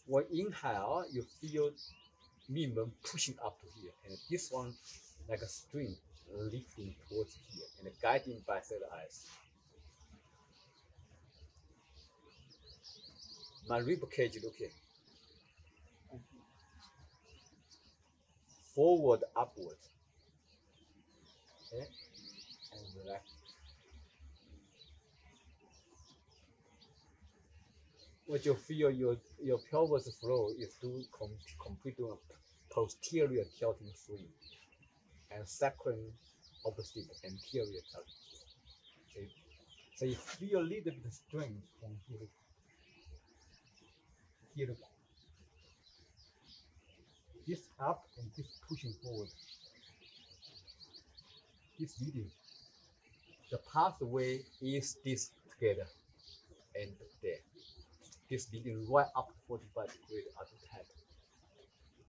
When inhale, you feel Ming Men pushing up to here, and this one like a string lifting towards here and guiding by third eyes. My rib cage, look here, forward, upward, okay, and relax. What you feel your pelvis floor is doing complete doing a posterior tilting swing and second opposite anterior tilting. Okay, so you feel a little bit of strength from here to this up and this pushing forward. This leading. The pathway is this together and there. This leading right up to 45 degrees.